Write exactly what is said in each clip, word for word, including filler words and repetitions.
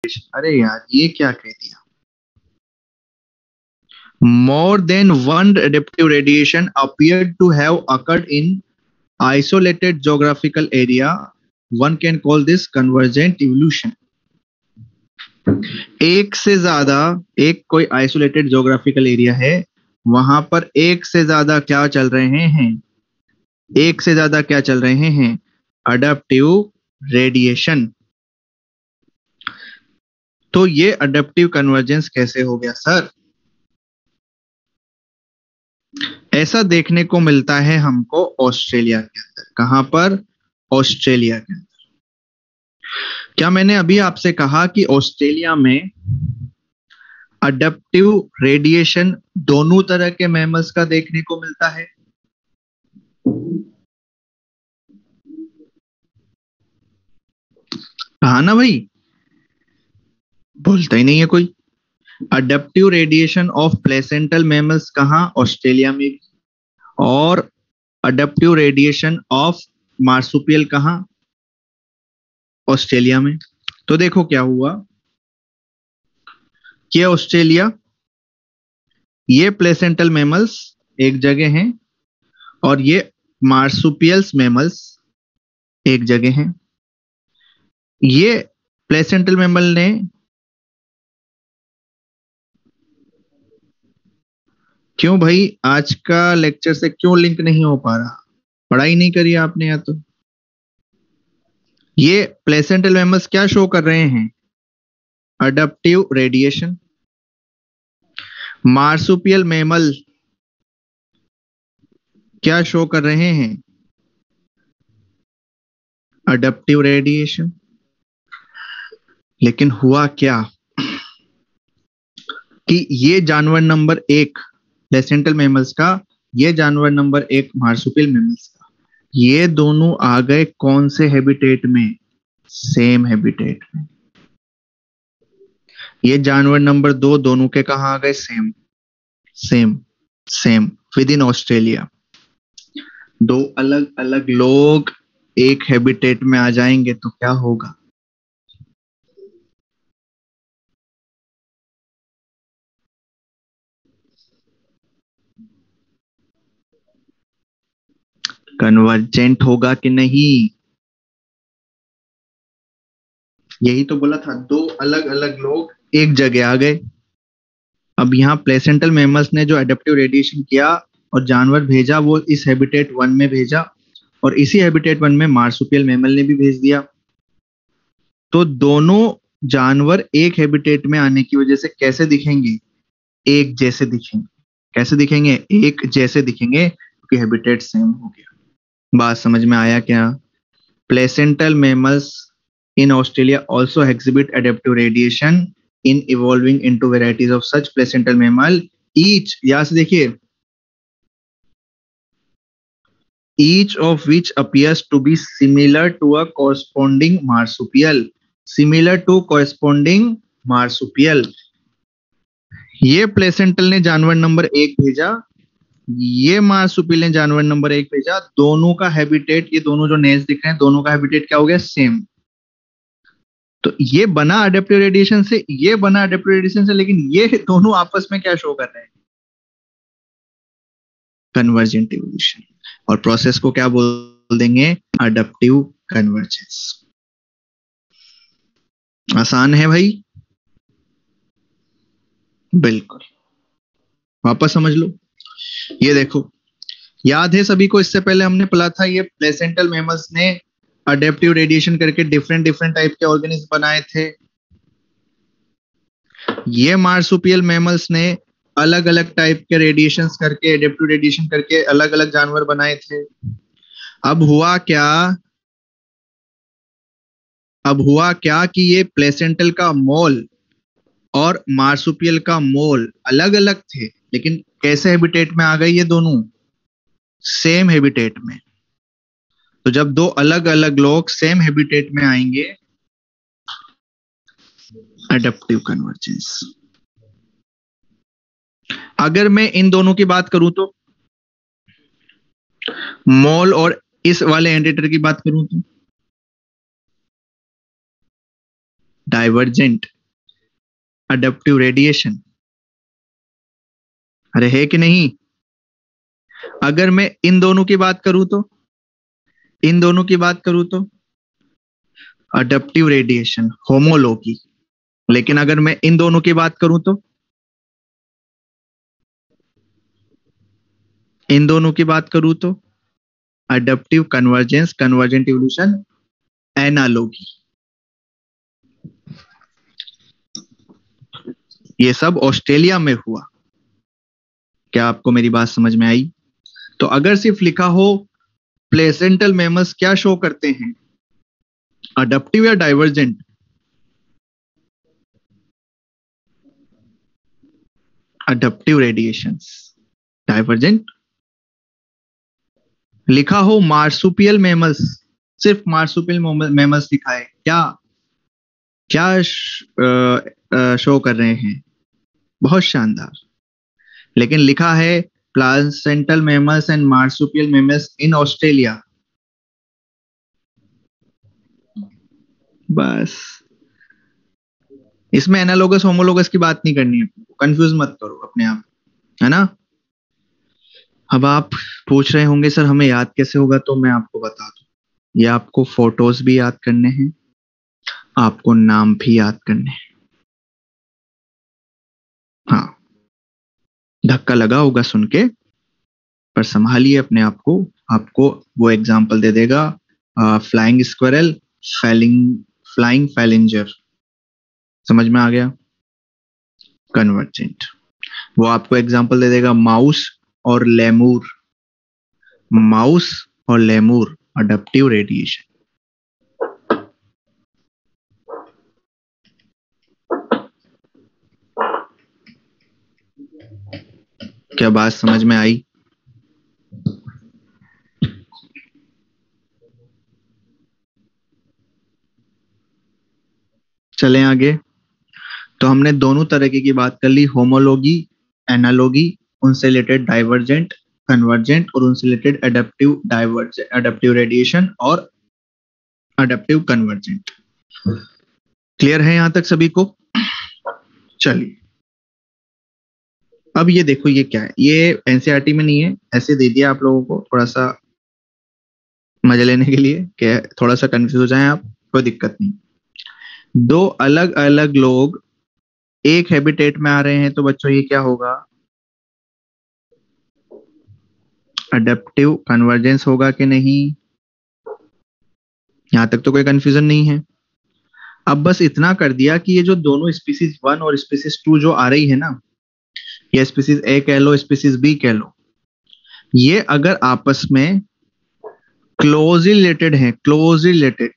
अरे यार ये क्या कह दिया? More than one adaptive radiation appeared to have occurred in isolated geographical area. One can call this convergent evolution. एक से ज्यादा, एक कोई आइसोलेटेड ज्योग्राफिकल एरिया है, वहां पर एक से ज्यादा क्या चल रहे हैं? एक से ज्यादा क्या चल रहे हैं? Adaptive radiation. तो ये अडेप्टिव कन्वर्जेंस कैसे हो गया सर? ऐसा देखने को मिलता है हमको ऑस्ट्रेलिया के अंदर। कहां पर? ऑस्ट्रेलिया के अंदर। क्या मैंने अभी आपसे कहा कि ऑस्ट्रेलिया में अडेप्टिव रेडिएशन दोनों तरह के मैमल्स का देखने को मिलता है? कहा ना भाई, बोलता ही नहीं है कोई। Adaptive radiation of placental mammals कहां? ऑस्ट्रेलिया में। और अडेप्टिव रेडिएशन ऑफ मार्सुपियल कहां? ऑस्ट्रेलिया में। तो देखो क्या हुआ कि ऑस्ट्रेलिया, ये प्लेसेंटल मैमल्स एक जगह हैं और ये मार्सुपियल्स मैमल्स एक जगह हैं। ये प्लेसेंटल मैमल ने क्यों भाई आज का लेक्चर से क्यों लिंक नहीं हो पा रहा? पढ़ाई नहीं करी आपने या तो? ये प्लेसेंटल मैमल्स क्या शो कर रहे हैं? Adaptive radiation. मार्सुपियल मैमल क्या शो कर रहे हैं? Adaptive radiation. लेकिन हुआ क्या कि ये जानवर नंबर एक प्लेसेंटल मैमल्स का, ये जानवर नंबर एक मार्सुपियल मैमल्स का, ये दोनों आ गए कौन से हैबिटेट में? सेम हैबिटेट में। ये जानवर नंबर दो दोनों के कहा आ गए? Same same same with in Australia. दो अलग अलग लोग एक हैबिटेट में आ जाएंगे तो क्या होगा? कन्वर्जेंट होगा कि नहीं? यही तो बोला था, दो अलग अलग लोग एक जगह आ गए। अब यहाँ प्लेसेंटल मैमल्स ने जो एडेप्टिव रेडिएशन किया और जानवर भेजा, वो इस हैबिटेट वन में भेजा, और इसी हैबिटेट वन में मार्सुपियल मैमल ने भी भेज दिया। तो दोनों जानवर एक हैबिटेट में आने की वजह से कैसे दिखेंगे? एक जैसे दिखेंगे। कैसे दिखेंगे? एक जैसे दिखेंगे, क्योंकि हैबिटेट सेम हो गया। बात समझ में आया क्या? Placental mammals in Australia also exhibit adaptive radiation in evolving into varieties of such placental mammal, each, यहां से देखिए, each of which appears to be similar to a corresponding marsupial, similar to corresponding marsupial। ये placental ने जानवर number एक भेजा, ये marsupial ने जानवर नंबर एक भेजा, दोनों का हैबिटेट, ये दोनों जो नेज दिख रहे हैं, दोनों का हैबिटेट क्या हो गया? सेम। तो ये बना अडेप्टिव रेडिएशन से, ये बना अडेप्टिव रेडिएशन से, लेकिन ये दोनों आपस में क्या शो कर रहे हैं? Convergent evolution. और प्रोसेस को क्या बोल देंगे? Adaptive convergence. आसान है भाई? बिल्कुल। वापस समझ लो। ये देखो, याद है सभी को, इससे पहले हमने पढ़ा था, ये प्लेसेंटल मैमल्स ने अडेप्टिव रेडिएशन करके डिफरेंट डिफरेंट टाइप के ऑर्गेनिज्म बनाए थे। ये मार्सुपियल मैमल्स ने अलग अलग टाइप के रेडिएशंस करके, एडेप्टिव रेडिएशन करके अलग अलग जानवर बनाए थे। अब हुआ क्या? अब हुआ क्या कि ये प्लेसेंटल का मोल और मार्सुपियल का मोल अलग अलग थे, लेकिन कैसे हैबिटेट में आ गए ये दोनों? सेम हैबिटेट में। तो जब दो अलग अलग लोग सेम हैबिटेट में आएंगे, अडेप्टिव कन्वर्जेंस। अगर मैं इन दोनों की बात करूं तो, मोल और इस वाले एंडेटर की बात करूं तो, डाइवर्जेंट, अडप्टिव रेडिएशन। अरे है कि नहीं? अगर मैं इन दोनों की बात करूं तो इन दोनों की बात करूं तो अडप्टिव रेडिएशन, होमोलॉगी। लेकिन अगर मैं इन दोनों की बात करूं तो इन दोनों की बात करूं तो adaptive convergence, convergent evolution, analogy. ये सब ऑस्ट्रेलिया में हुआ। क्या आपको मेरी बात समझ में आई? तो अगर सिर्फ लिखा हो प्लेसेंटल मैमल्स क्या शो करते हैं, अडप्टिव या डाइवर्जेंट, अडप्टिव रेडिएशंस, डाइवर्जेंट। लिखा हो मार्सुपियल मैमल्स, सिर्फ मार्सुपियल मैमल्स लिखा है, क्या क्या शो कर रहे हैं? बहुत शानदार। लेकिन लिखा है placental mammals and marsupial mammals in Australia, बस। इसमें एनालोगस होमोलोगस की बात नहीं करनी है, कंफ्यूज मत करो अपने आप, है ना? अब आप पूछ रहे होंगे सर हमें याद कैसे होगा, तो मैं आपको बता दूं, ये आपको फोटोज भी याद करने हैं, आपको नाम भी याद करने हैं। हाँ, धक्का लगा होगा सुन के, पर संभालिए अपने आप को। आपको वो एग्जाम्पल दे देगा, flying squirrel, falling flying phalanger, समझ में आ गया? कन्वर्जेंट। वो आपको एग्जाम्पल दे देगा माउस और लेमूर, माउस और लेमूर, अडप्टिव रेडिएशन। क्या बात समझ में आई? चलें आगे। तो हमने दोनों तरीके की बात कर ली, होमोलॉगी, एनालॉगी, उनसे रिलेटेड डाइवर्जेंट, कन्वर्जेंट, और उनसे related adaptive divergent, adaptive radiation और अडप्टिव कन्वर्जेंट। क्लियर है यहां तक सभी को? चलिए अब ये देखो, ये क्या है, ये एनसीईआरटी में नहीं है, ऐसे दे दिया आप लोगों को थोड़ा सा मजा लेने के लिए, कि थोड़ा सा कंफ्यूज हो जाए आप, कोई दिक्कत नहीं। दो अलग अलग लोग एक हैबिटेट में आ रहे हैं, तो बच्चों ये क्या होगा? अडप्टिव कन्वर्जेंस होगा कि नहीं? यहां तक तो कोई कंफ्यूजन नहीं है। अब बस इतना कर दिया कि ये जो दोनों स्पीसीज वन और स्पीसीज टू जो आ रही है ना, ये स्पीसीज ए कह लो, स्पीसीज बी कह लो, ये अगर आपस में क्लोजली रिलेटेड है, क्लोजली रिलेटेड,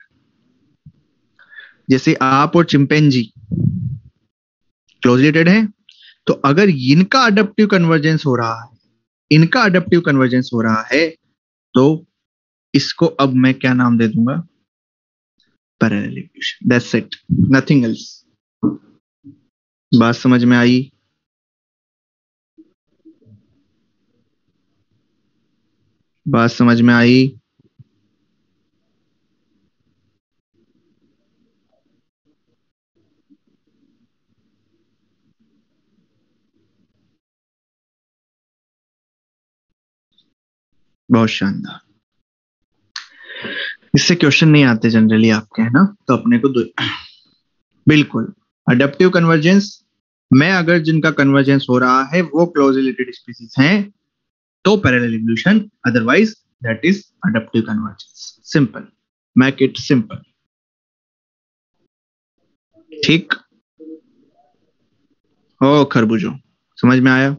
जैसे आप और चिंपैंजी क्लोजली रिलेटेड है, तो अगर इनका अडप्टिव कन्वर्जेंस हो रहा है, इनका अडप्टिव कन्वर्जेंस हो रहा है, तो इसको अब मैं क्या नाम दे दूंगा? Parallel evolution. That's it, nothing else. बात समझ में आई? बात समझ में आई? बहुत शानदार। इससे क्वेश्चन नहीं आते जनरली आपके, है ना? तो अपने को बिल्कुल अडप्टिव कन्वर्जेंस में अगर जिनका कन्वर्जेंस हो रहा है वो क्लोज रिलेटेड स्पीसीज हैं, तो parallel evolution, otherwise that is adaptive convergence. Simple, make it simple. ठीक ओ खरबूजो, समझ में आया?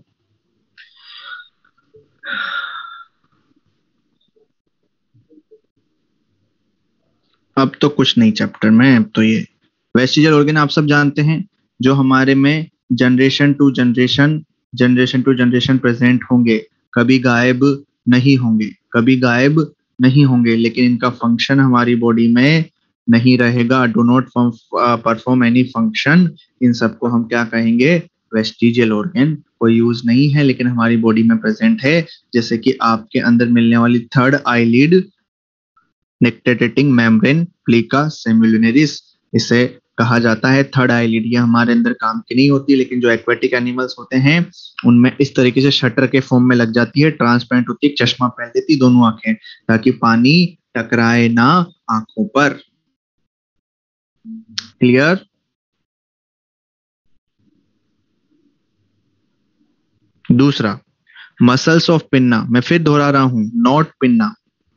अब तो कुछ नहीं चैप्टर में, अब तो ये वेस्टिजियल ऑर्गन आप सब जानते हैं, जो हमारे में generation to generation generation to generation present होंगे, कभी गायब नहीं होंगे, कभी गायब नहीं होंगे, लेकिन इनका फंक्शन हमारी बॉडी में नहीं रहेगा, do not perform any function. इन सबको हम क्या कहेंगे? Vestigial organ. कोई यूज नहीं है, लेकिन हमारी बॉडी में प्रेजेंट है, जैसे कि आपके अंदर मिलने वाली third eyelid, nictitating membrane plica semilunaris, इसे कहा जाता है थर्ड आईलिड। ये हमारे अंदर काम की नहीं होती, लेकिन जो एक्वेटिक एनिमल्स होते हैं उनमें इस तरीके से शटर के फॉर्म में लग जाती है, ट्रांसपेरेंट होती है, चश्मा पहन लेती दोनों आंखें, ताकि पानी टकराए ना आंखों पर। क्लियर? दूसरा, मसल्स ऑफ पिन्ना, मैं फिर दोहरा रहा हूं, not pinna.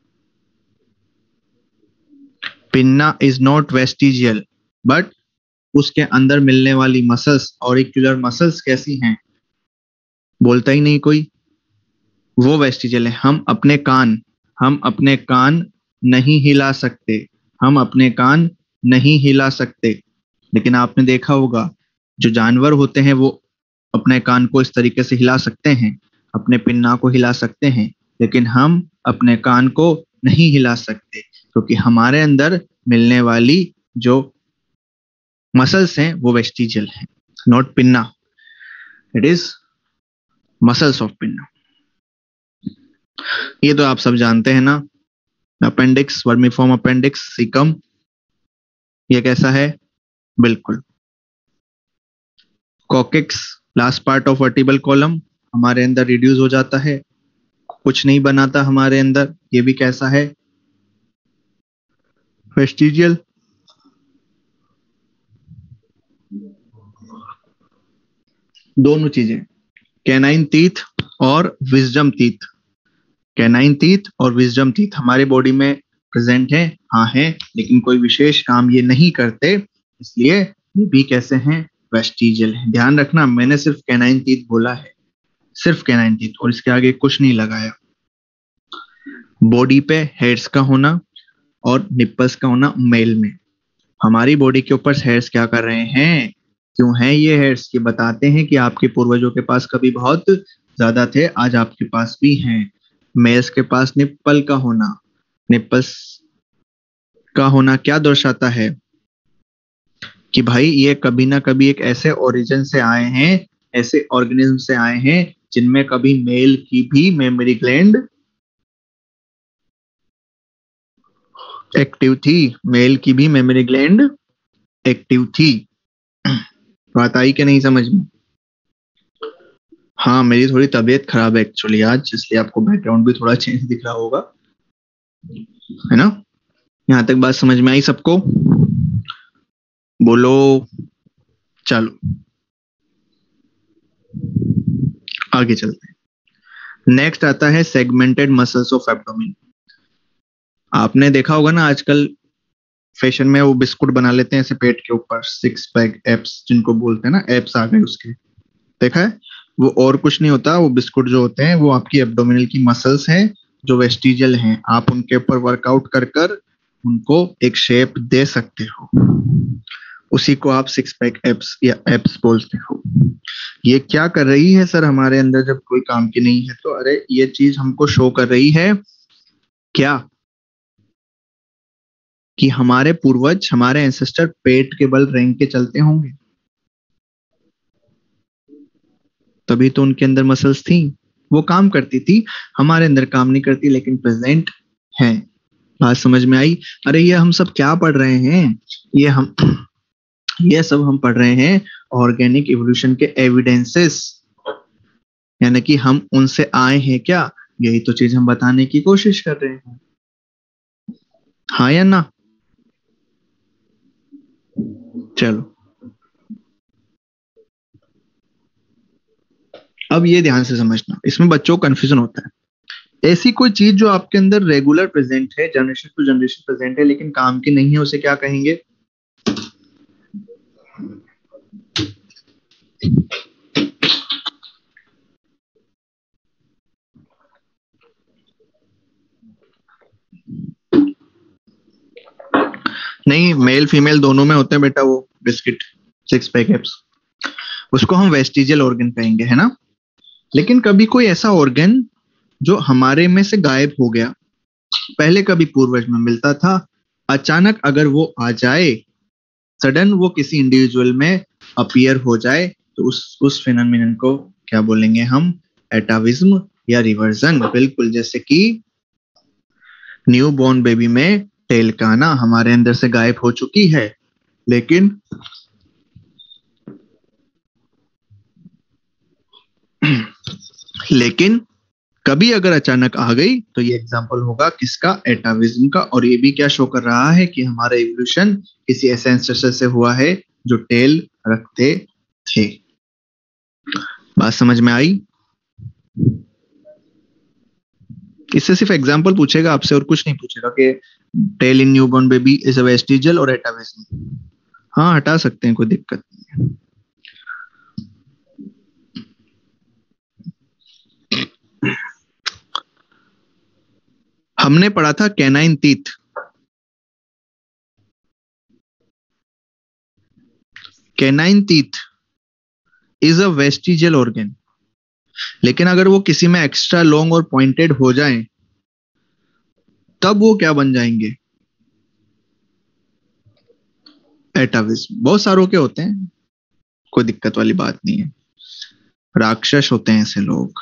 Pinna is not vestigial, but उसके अंदर मिलने वाली मसल्स, ऑरिक्यूलर मसल्स कैसी हैं? बोलता ही नहीं कोई। वो वेस्टिजियल है। हम अपने कान हम अपने कान नहीं हिला सकते, हम अपने कान नहीं हिला सकते, लेकिन आपने देखा होगा जो जानवर होते हैं वो अपने कान को इस तरीके से हिला सकते हैं, अपने पिन्ना को हिला सकते हैं, लेकिन हम अपने कान को नहीं हिला सकते, क्योंकि हमारे अंदर मिलने वाली जो मसल्स हैं वो वेस्टिजियल हैं, not pinna, it is muscles of pinna. ये तो आप सब जानते हैं ना। अपेंडिक्स, वर्मीफॉर्म अपेंडिक्स, सीकम, ये कैसा है? बिल्कुल। Coccyx, last part of vertebral column, हमारे अंदर रिड्यूस हो जाता है, कुछ नहीं बनाता हमारे अंदर, ये भी कैसा है? वेस्टिजियल। दोनों चीजें, कैनाइन टीथ और विजडम टीथ, कैनाइन टीथ और विजडम टीथ हमारे बॉडी में प्रेजेंट है, हाँ है, लेकिन कोई विशेष काम ये नहीं करते, इसलिए ये भी कैसे हैं? वेस्टिजियल है। ध्यान रखना, मैंने सिर्फ कैनाइन टीथ बोला है, सिर्फ कैनाइन टीथ, और इसके आगे कुछ नहीं लगाया। बॉडी पे हेयर्स का होना और निप्पल्स का होना मेल में। हमारी बॉडी के ऊपर हेयर्स क्या कर रहे हैं? क्यों हैं ये हेयर्स? ये बताते हैं कि आपके पूर्वजों के पास कभी बहुत ज्यादा थे, आज आपके पास भी हैं। मेल्स के पास निप्पल का होना, निप्पल्स का होना क्या दर्शाता है? कि भाई ये कभी ना कभी एक ऐसे ओरिजिन से आए हैं, ऐसे ऑर्गेनिज्म से आए हैं जिनमें कभी मेल की भी मेमोरी ग्लैंड एक्टिव थी, मेल की भी मेमोरी ग्लैंड एक्टिव थी। बात आई कि नहीं समझ में? हाँ, मेरी थोड़ी तबीयत खराब है एक्चुअली आज, इसलिए आपको बैकग्राउंड भी थोड़ा चेंज दिख रहा होगा, है ना? यहां तक बात समझ में आई सबको? बोलो। चलो आगे चलते हैं। नेक्स्ट आता है सेगमेंटेड मसल्स ऑफ एब्डोमेन। आपने देखा होगा ना आजकल फैशन में वो बिस्कुट बना लेते हैं ऐसे पेट के ऊपर, सिक्स पैक एप्स जिनको बोलते हैं ना, एप्स आ गए उसके, देखा है? वो और कुछ नहीं होता, वो बिस्कुट जो होते हैं वो आपकी एब्डोमिनल की मसल्स हैं जो वेस्टिजियल हैं। आप उनके ऊपर वर्कआउट कर कर उनको एक शेप दे सकते हो, उसी को आप सिक्स पैक एप्स या एप्स बोलते हो। ये क्या कर रही है सर हमारे अंदर जब कोई काम की नहीं है? तो अरे ये चीज हमको शो कर रही है क्या कि हमारे पूर्वज, हमारे एंसेस्टर पेट के बल रेंग के चलते होंगे, तभी तो उनके अंदर मसल्स थी, वो काम करती थी, हमारे अंदर काम नहीं करती, लेकिन प्रेजेंट है। बात समझ में आई? अरे ये हम सब क्या पढ़ रहे हैं? ये हम ये सब हम पढ़ रहे हैं ऑर्गेनिक इवोल्यूशन के एविडेंसेस, यानी कि हम उनसे आए हैं क्या, यही तो चीज हम बताने की कोशिश कर रहे हैं, हाँ या ना? चलो अब ये ध्यान से समझना, इसमें बच्चों को कंफ्यूजन होता है। ऐसी कोई चीज जो आपके अंदर रेगुलर प्रेजेंट है, जनरेशन टू जनरेशन प्रेजेंट है, लेकिन काम की नहीं है, उसे क्या कहेंगे? नहीं, मेल फीमेल दोनों में होते हैं बेटा वो बिस्किट, सिक्स पैक एप्स, उसको हम वेस्टिजियल ऑर्गन कहेंगे, है ना? लेकिन कभी कोई ऐसा ऑर्गन जो हमारे में से गायब हो गया, पहले कभी पूर्वज में मिलता था, अचानक अगर वो आ जाए, सडन वो किसी इंडिविजुअल में अपीयर हो जाए, तो उस उस फिनोमिनन को क्या बोलेंगे हम? एटाविज्म या रिवर्जन। बिल्कुल, जैसे कि न्यू बॉर्न बेबी में टेल का आना हमारे अंदर से गायब हो चुकी है, लेकिन लेकिन कभी अगर अचानक आ गई तो ये एग्जाम्पल होगा किसका, एटाविज्म का। और ये भी क्या शो कर रहा है कि हमारा इवोल्यूशन किसी ऐसे एंसेस्टर से हुआ है जो टेल रखते थे। बात समझ में आई? इससे सिर्फ एग्जाम्पल पूछेगा आपसे और कुछ नहीं पूछेगा कि tail in newborn baby is a vestigial और एटाविज्म। हाँ, हटा सकते हैं, कोई दिक्कत नहीं है। हमने पढ़ा था canine teeth. Canine teeth is a vestigial organ, लेकिन अगर वो किसी में एक्स्ट्रा लॉन्ग और पॉइंटेड हो जाए तब वो क्या बन जाएंगे, एटाविज्म। बहुत सारों के होते हैं, कोई दिक्कत वाली बात नहीं है। राक्षस होते हैं ऐसे लोग,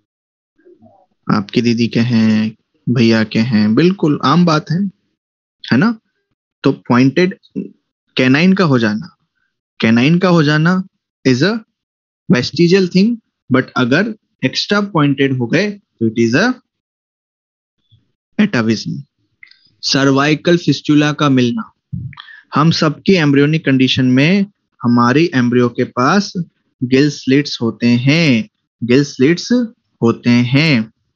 आपकी दीदी के हैं, भैया के हैं, बिल्कुल आम बात है है ना। तो पॉइंटेड कैनाइन का हो जाना, कैनाइन का हो जाना is a vestigial thing, but अगर एक्स्ट्रा पॉइंटेड हो गए तो it is a atavism. Cervical fistula का मिलना, हम सबकी एम्ब्रियोनिक कंडीशन में हमारी एम्ब्रियो के पास गिल स्लिट्स होते हैं, गिल स्लिट्स होते हैं।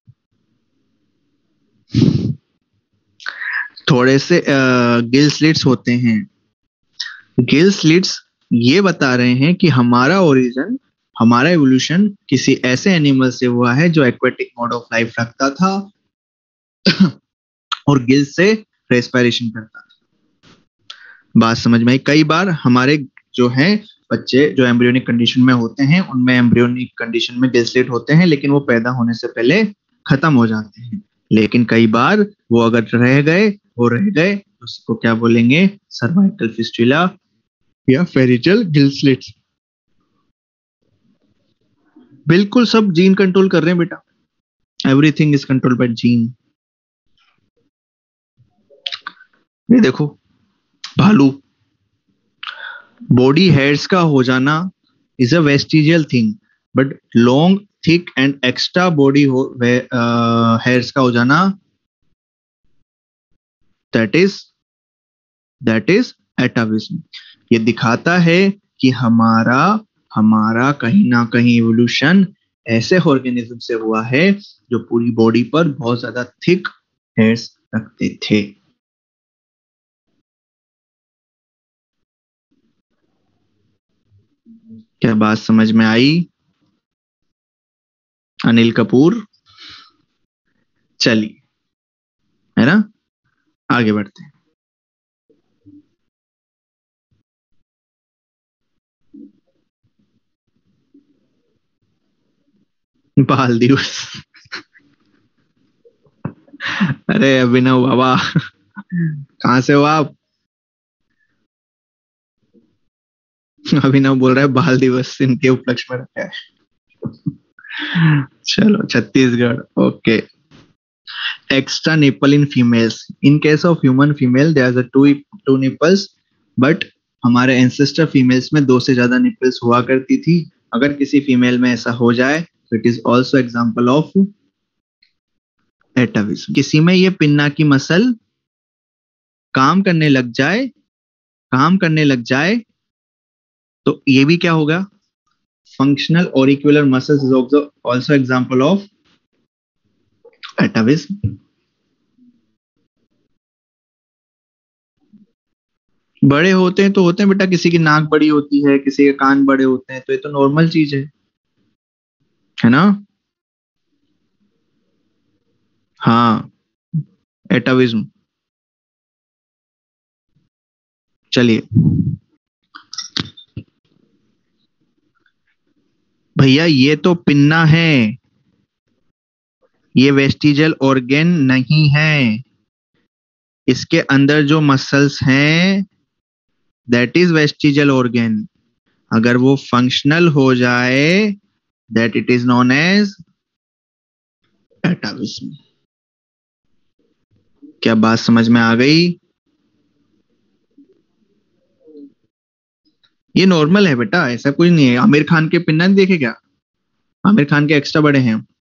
थोड़े से गिल स्लिट्स होते हैं। गिल स्लिट्स ये बता रहे हैं कि हमारा ओरिजिन, हमारा एवोल्यूशन किसी ऐसे एनिमल से हुआ है जो एक्वेटिक मोड ऑफ लाइफ रखता था और गिल से रेस्पिरेशन करता था। बात समझ में आई? कई बार हमारे जो हैं बच्चे जो एम्ब्रियोनिक कंडीशन में होते हैं उनमें एम्ब्रियोनिक कंडीशन में गिल स्लिट होते हैं, लेकिन वो पैदा होने से पहले खत्म हो जाते हैं। लेकिन कई बार वो अगर रह गए वो रह गए तो उसको क्या बोलेंगे, सर्वाइकल फिस्टुला या फेरिजल गिल स्लिट्स। बिल्कुल सब जीन कंट्रोल कर रहे हैं बेटा, everything is control by gene. ये देखो भालू, बॉडी हेयर्स का हो जाना is a vestigial thing, but long thick and extra body hairs का हो जाना that is that is atavism. ये दिखाता है कि हमारा हमारा कहीं ना कहीं इवोल्यूशन ऐसे ऑर्गेनिज्म से हुआ है जो पूरी बॉडी पर बहुत ज्यादा थिक हेयर्स रखते थे। क्या बात समझ में आई अनिल कपूर? चलिए, है ना, आगे बढ़ते हैं। बाल दिवस अरे अभिनव बाबा कहाँ से हो आप? अभिनव बोल रहा है बाल दिवस इनके उपलक्ष्य में रखा है। चलो, Chhattisgarh, okay. Extra nipple in females, in case of human female there are two two nipples, but हमारे एंसेस्टर फीमेल्स में दो से ज्यादा निपल्स हुआ करती थी। अगर किसी फीमेल में ऐसा हो जाए तो it is also example of atavism. किसी में ये पिन्ना की मसल काम करने लग जाए काम करने लग जाए तो ये भी क्या होगा, functional auricular muscles is also example of atavism. बड़े होते हैं तो होते हैं बेटा, किसी की नाक बड़ी होती है, किसी के कान बड़े होते हैं, तो ये तो नॉर्मल चीज है है ना। हाँ, एटाविज्म। चलिए भैया, ये तो पिन्ना है, ये वेस्टिजियल ऑर्गन नहीं है। इसके अंदर जो मसल्स हैं दैट इज वेस्टिजियल ऑर्गन। अगर वो फंक्शनल हो जाए that it is known as atavism. क्या बात समझ में आ गई? ये नॉर्मल है बेटा, ऐसा कुछ नहीं है। आमिर खान के पिन्ना नहीं देखे क्या? आमिर खान के एक्स्ट्रा बड़े हैं।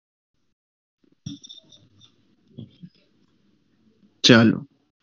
चलो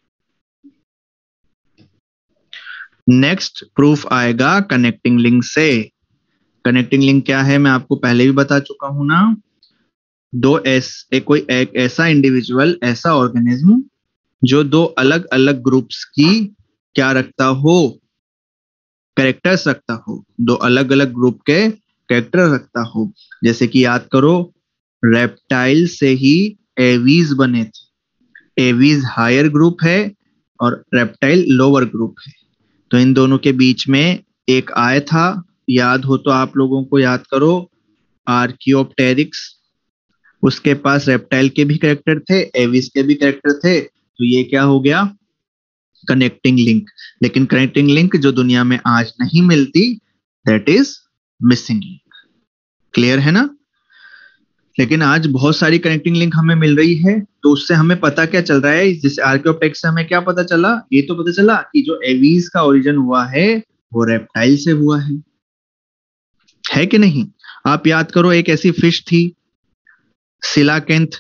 नेक्स्ट प्रूफ आएगा कनेक्टिंग लिंक से। कनेक्टिंग लिंक क्या है मैं आपको पहले भी बता चुका हूं ना। दो एस एक कोई एक ऐसा इंडिविजुअल, ऐसा ऑर्गेनिज्म जो दो अलग अलग ग्रुप्स की क्या रखता हो, कैरेक्टर्स रखता हो, दो अलग अलग ग्रुप के कैरेक्टर रखता हो। जैसे कि याद करो, रेप्टाइल से ही एवीज बने थे। एवीज हायर ग्रुप है और रेप्टाइल लोअर ग्रुप है। तो इन दोनों के बीच में एक आय था, याद हो तो आप लोगों को याद करो, आर्कियोप्टेरिक्स। उसके पास रेप्टाइल के भी कैरेक्टर थे, एविस के भी कैरेक्टर थे। तो ये क्या हो गया, कनेक्टिंग लिंक। लेकिन कनेक्टिंग लिंक जो दुनिया में आज नहीं मिलती, that is missing link. Clear है ना। लेकिन आज बहुत सारी कनेक्टिंग लिंक हमें मिल रही है, तो उससे हमें पता क्या चल रहा है, जिस आर्कियोप्टेरिक्स से हमें क्या पता चला, ये तो पता चला कि जो एवीज का ओरिजिन हुआ है वो रेप्टाइल से हुआ है है कि नहीं। आप याद करो, एक ऐसी फिश थी सिलाकेंथ,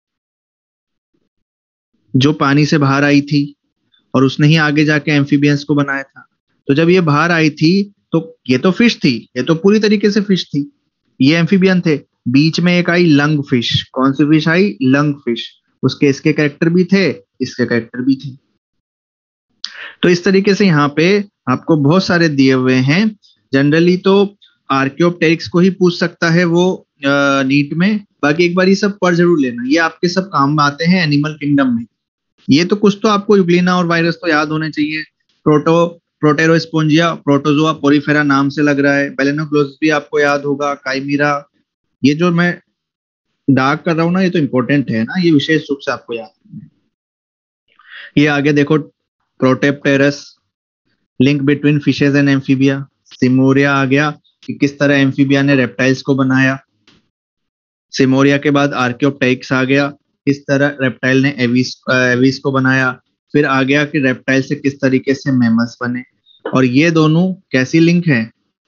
जो पानी से बाहर आई थी और उसने ही आगे जाके एम्फीबियंस को बनाया था। तो जब ये बाहर आई थी तो ये तो फिश थी, ये तो पूरी तरीके से फिश थी, ये एम्फीबियन थे। बीच में एक आई लंग फिश। कौन सी फिश आई, लंग फिश। उसके इसके कैरेक्टर भी थे, इसके कैरेक्टर भी थे। तो इस तरीके से यहाँ पे आपको बहुत सारे दिए हुए हैं। जनरली तो आर्कियोप्टेरिक्स को ही पूछ सकता है वो नीट में। बाकी एक बार ये सब पढ़ जरूर लेना, ये आपके सब काम में आते हैं एनिमल किंगडम में। ये तो कुछ तो आपको यूग्लिना और वायरस तो याद होने चाहिए। प्रोटो प्रोटेरोस्पोंजिया, प्रोटोजोआ, पोरीफेरा नाम से लग रहा है। बेलेनोग्लोसस भी आपको याद होगा, काइमीरा। ये जो मैं डार्क कर रहा हूं ना, ये तो इंपॉर्टेंट है ना, ये विशेष रूप से आपको याद है। ये आगे देखो, protopterus, link between fishes and amphibia. Seymouria आ गया कि किस तरह एम्फीबिया ने रेप्टाइल्स को बनाया। सिमोरिया के बाद आर्कियोप्टेरिक्स आ गया, किस तरह रेप्टाइल ने एविस एविस को बनाया। फिर आ गया कि रेप्टाइल से किस तरीके से मैमल्स बने। और ये दोनों कैसी लिंक है,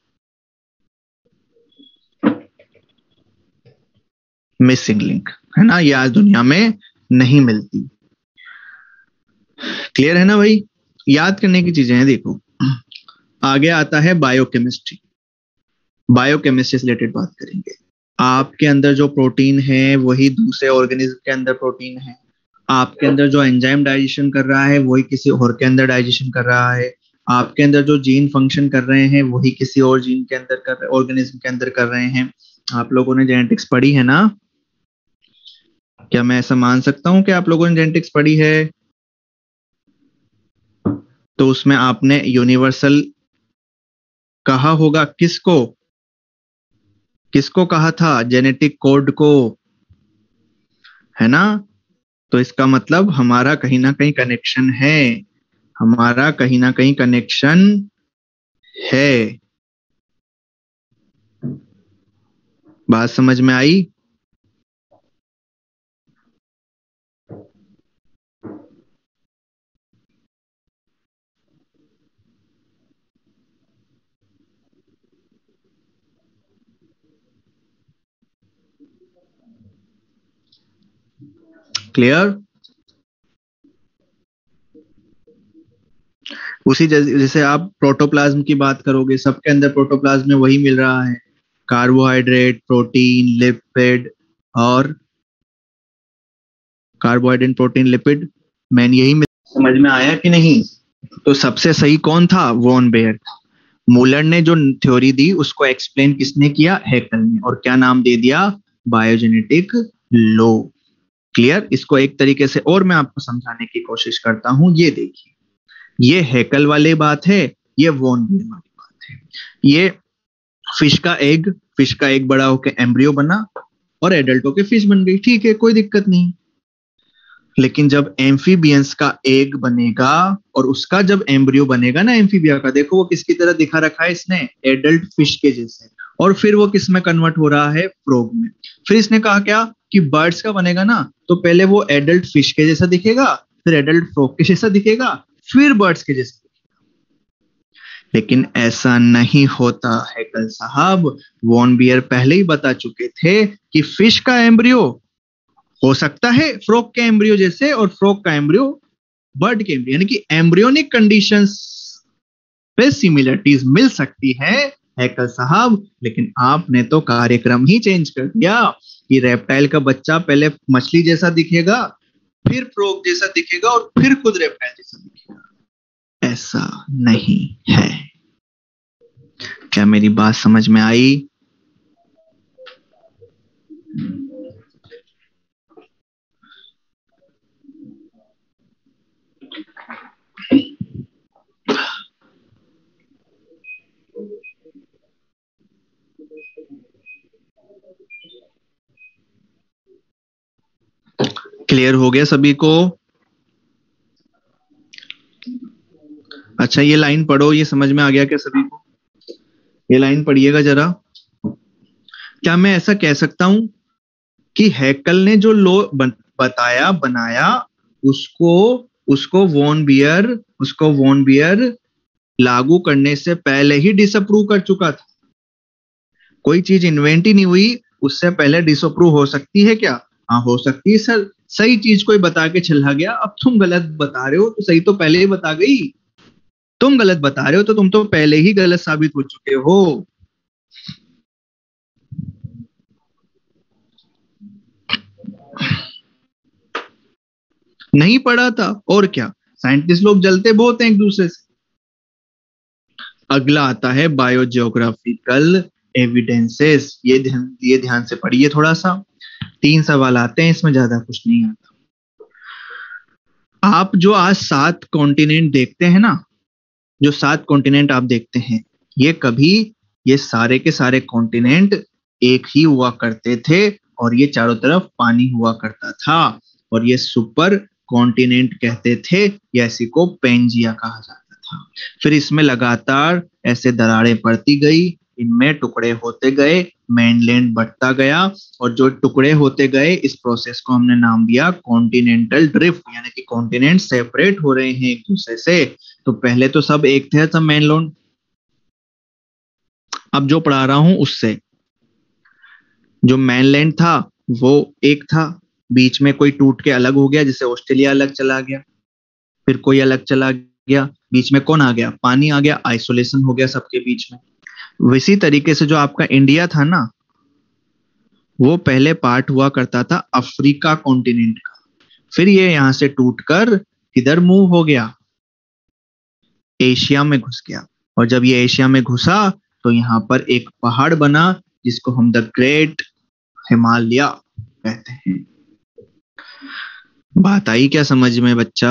मिसिंग लिंक है ना, ये आज दुनिया में नहीं मिलती। क्लियर है ना भाई। याद करने की चीजें हैं। देखो आगे आता है बायोकेमिस्ट्री। बायोकेमिस्ट्री से रिलेटेड बात करेंगे। आपके अंदर जो प्रोटीन है वही दूसरे ऑर्गेनिज्म के अंदर प्रोटीन है। आपके अंदर जो एंजाइम डाइजेशन कर रहा है वही किसी और के अंदर डाइजेशन कर रहा है। आपके अंदर जो जीन फंक्शन कर रहे हैं वही किसी और जीन के अंदर कर रहे, ऑर्गेनिज्म के अंदर कर रहे हैं। आप लोगों ने जेनेटिक्स पढ़ी है ना। क्या मैं ऐसा मान सकता हूं कि आप लोगों ने जेनेटिक्स पढ़ी है। तो उसमें आपने यूनिवर्सल कहा होगा, किसको किसको कहा था, जेनेटिक कोड को, है ना। तो इसका मतलब हमारा कहीं ना कहीं कनेक्शन है, हमारा कहीं ना कहीं कनेक्शन है। बात समझ में आई। क्लियर। उसी जैसे आप प्रोटोप्लाज्म की बात करोगे, सबके अंदर प्रोटोप्लाज्म में वही मिल रहा है, कार्बोहाइड्रेट, प्रोटीन, लिपिड और कार्बोहाइड्रेट, प्रोटीन, लिपिड, मैन यही मिल। समझ में आया कि नहीं। तो सबसे सही कौन था, वॉन बेयर। मूलर ने जो थ्योरी दी उसको एक्सप्लेन किसने किया, हैकल ने। और क्या नाम दे दिया, बायोजेनेटिक लॉ। क्लियर। इसको एक तरीके से और मैं आपको समझाने की कोशिश करता हूं। ये देखिए, ये हैकल वाली बात है, ये वॉन बेयर वाली बात है। ये फिश का एग, फिश का एग बड़ा होकर एम्ब्रियो बना और एडल्ट होकर फिश बन गई, ठीक है, कोई दिक्कत नहीं। लेकिन जब एम्फीबियंस का एग बनेगा और उसका जब एम्ब्रियो बनेगा ना एम्फीबिया का, देखो वो किसकी तरह दिखा रखा है इसने, एडल्ट फिश के जैसे। और फिर वो किस में कन्वर्ट हो रहा है, फ्रॉग में। फिर इसने कहा क्या कि बर्ड्स का बनेगा ना, तो पहले वो एडल्ट फिश के जैसा दिखेगा, फिर एडल्ट फ्रॉग के जैसा दिखेगा, फिर बर्ड्स के जैसा। लेकिन ऐसा नहीं होता हैकल साहब। वॉन बियर पहले ही बता चुके थे कि फिश का एम्ब्रियो हो सकता है फ्रॉग के एम्ब्रियो जैसे, और फ्रॉग का एम्ब्रियो बर्ड के एम्ब्रियो, यानी कि एम्ब्रियोनिक कंडीशंस पे सिमिलरिटीज मिल सकती है हैकल साहब, लेकिन आपने तो कार्यक्रम ही चेंज कर दिया कि रेप्टाइल का बच्चा पहले मछली जैसा दिखेगा, फिर फ्रॉग जैसा दिखेगा और फिर खुद रेप्टाइल जैसा दिखेगा। ऐसा नहीं है। क्या मेरी बात समझ में आई? क्लियर हो गया सभी को? अच्छा, ये लाइन पढ़ो, ये समझ में आ गया क्या सभी को? ये लाइन पढ़िएगा जरा। क्या मैं ऐसा कह सकता हूं कि हैकल ने जो लो बताया बनाया उसको उसको वॉन बियर उसको वॉन बियर लागू करने से पहले ही डिसअप्रूव कर चुका था? कोई चीज इन्वेंट ही नहीं हुई, उससे पहले डिसअप्रूव हो सकती है क्या? हाँ, हो सकती है सर। सही चीज कोई बता के चला गया, अब तुम गलत बता रहे हो, तो सही तो पहले ही बता गई। तुम गलत बता रहे हो तो तुम तो पहले ही गलत साबित हो चुके हो। नहीं पढ़ा था और क्या, साइंटिस्ट लोग जलते बहुत हैं एक दूसरे से। अगला आता है बायोजियोग्राफिकल एविडेंसेस। ये ध्यान ये ध्यान से पढ़िए थोड़ा सा। तीन सवाल आते हैं इसमें, ज्यादा कुछ नहीं आता। आप जो आज सात कॉन्टिनेंट देखते हैं ना, जो सात कॉन्टिनेंट आप देखते हैं, ये कभी ये सारे के सारे कॉन्टिनेंट एक ही हुआ करते थे और ये चारों तरफ पानी हुआ करता था और ये सुपर कॉन्टिनेंट कहते थे, या इसी को पेंजिया कहा जाता था। फिर इसमें लगातार ऐसे दरारें पड़ती गई, इनमें टुकड़े होते गए, मेनलैंड बढ़ता गया और जो टुकड़े होते गए, इस प्रोसेस को हमने नाम दिया कॉन्टिनेंटल ड्रिफ्ट, यानी कि कॉन्टिनेंट सेपरेट हो रहे हैं एक दूसरे से। तो पहले तो सब एक थे, सब मेनलैंड। अब जो पढ़ा रहा हूं उससे, जो मेनलैंड था वो एक था, बीच में कोई टूट के अलग हो गया, जैसे ऑस्ट्रेलिया अलग चला गया, फिर कोई अलग चला गया, बीच में कौन आ गया? पानी आ गया, आइसोलेशन हो गया सबके बीच में। इसी तरीके से जो आपका इंडिया था ना, वो पहले पार्ट हुआ करता था अफ्रीका कॉन्टिनेंट का, फिर ये यहां से टूटकर किधर मूव हो गया? एशिया में घुस गया। और जब ये एशिया में घुसा तो यहाँ पर एक पहाड़ बना जिसको हम द ग्रेट हिमालय कहते हैं। बात आई क्या समझ में बच्चा?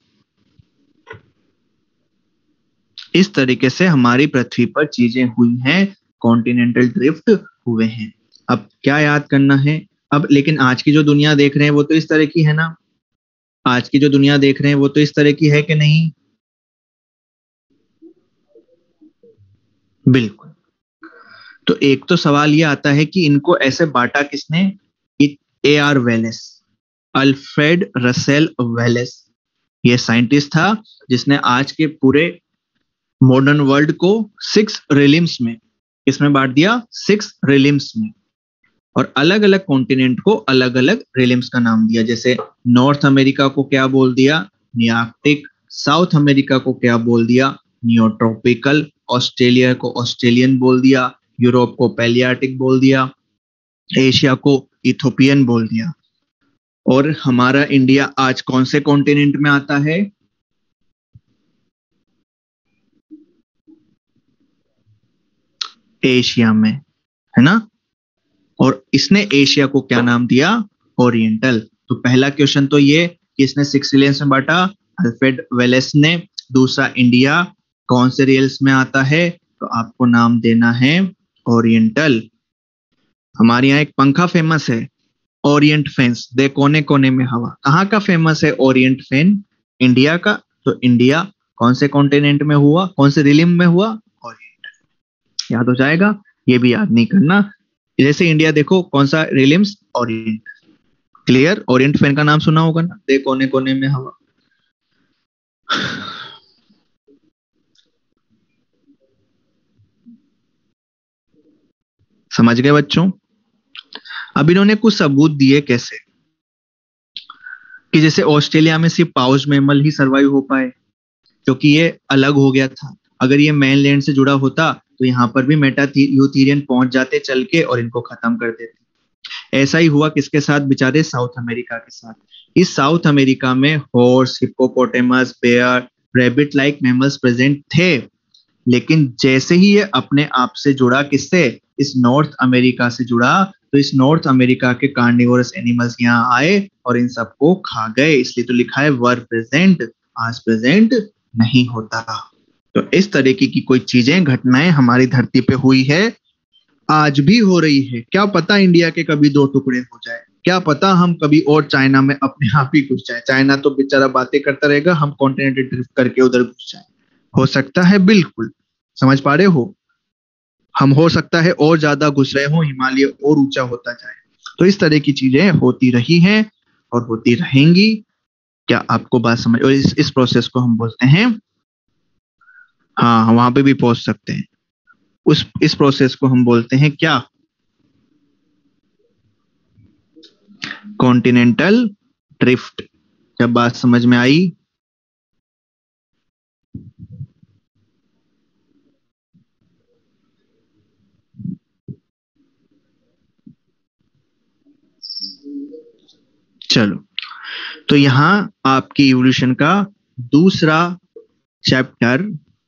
इस तरीके से हमारी पृथ्वी पर चीजें हुई हैं, कॉन्टिनेंटल ड्रिफ्ट हुए हैं। अब क्या याद करना है? अब लेकिन आज की जो दुनिया देख रहे हैं वो तो इस तरह की है ना, आज की जो दुनिया देख रहे हैं वो तो इस तरह की है कि नहीं? बिल्कुल। तो एक तो सवाल ये आता है कि इनको ऐसे बांटा किसने? A R Wallace, Alfred Russel Wallace, ये साइंटिस्ट था जिसने आज के पूरे मॉडर्न वर्ल्ड को सिक्स रिलिम्स में, इसमें बांट दिया, सिक्स रिलिम्स में, और अलग अलग कॉन्टिनेंट को अलग अलग रिलिम्स का नाम दिया। जैसे नॉर्थ अमेरिका को क्या बोल दिया? नियार्कटिक। साउथ अमेरिका को क्या बोल दिया? नियोट्रॉपिकल। ऑस्ट्रेलिया को ऑस्ट्रेलियन बोल दिया, यूरोप को पैलियार्टिक बोल दिया, एशिया को इथोपियन बोल दिया। और हमारा इंडिया आज कौन से कॉन्टिनेंट में आता है? एशिया में, है ना? और इसने एशिया को क्या नाम दिया? ओरिएंटल। तो पहला क्वेश्चन तो ये कि इसने सिक्स रिलियंस में बांटा, अल्फ्रेड वेलेस ने। दूसरा, इंडिया कौन से रिल्स में आता है? तो आपको नाम देना है ओरिएंटल। हमारे यहाँ एक पंखा फेमस है, ओरिएंट फैंस, दे कोने कोने में हवा। कहाँ का फेमस है ओरिएंट फैन? इंडिया का। तो इंडिया कौन से कॉन्टिनेंट में हुआ, कौन से रिलिम में हुआ? ओरिएंट। याद हो जाएगा, ये भी याद नहीं करना। जैसे इंडिया देखो कौन सा realms? Orient. Clear? Orient fan का नाम सुना होगा ना, दे कोने कोने में हवा। समझ गए बच्चों? अब इन्होंने कुछ सबूत दिए, कैसे कि जैसे ऑस्ट्रेलिया में सिर्फ पाउच मैमल ही सरवाइव हो पाए क्योंकि ये अलग हो गया था। अगर ये मेनलैंड से जुड़ा होता तो यहाँ पर भी मेटायूथेरियन पहुंच जाते चल के और इनको खत्म कर देते। ऐसा ही हुआ किसके साथ, बेचारे साउथ अमेरिका के साथ। इस साउथ अमेरिका में horse, hippopotamus, bear, rabbit like mammals present थे, लेकिन जैसे ही ये अपने आप से जुड़ा, किससे, इस नॉर्थ अमेरिका से जुड़ा, तो इस नॉर्थ अमेरिका के कार्निवोरस एनिमल्स यहाँ आए और इन सबको खा गए। इसलिए तो लिखा है वर प्रेजेंट, आज प्रेजेंट नहीं होता। तो इस तरीके की कोई चीजें, घटनाएं हमारी धरती पे हुई है, आज भी हो रही है। क्या पता इंडिया के कभी दो टुकड़े हो जाए, क्या पता हम कभी और चाइना में अपने आप ही घुस जाए। चाइना तो बेचारा बातें करता रहेगा, हम कॉन्टिनेंटल ड्रिफ्ट करके उधर घुस जाए। हो सकता है, बिल्कुल समझ पा रहे हो, हम हो सकता है और ज्यादा घुस रहे हो, हिमालय और ऊंचा होता जाए। तो इस तरह की चीजें होती रही हैं और होती रहेंगी। क्या आपको बात समझ, और इस इस प्रोसेस को हम बोलते हैं, हाँ वहां पे भी पहुंच सकते हैं, उस इस प्रोसेस को हम बोलते हैं क्या, कॉन्टिनेंटल ड्रिफ्ट। क्या बात समझ में आई? चलो, तो यहां आपकी इवोल्यूशन का दूसरा चैप्टर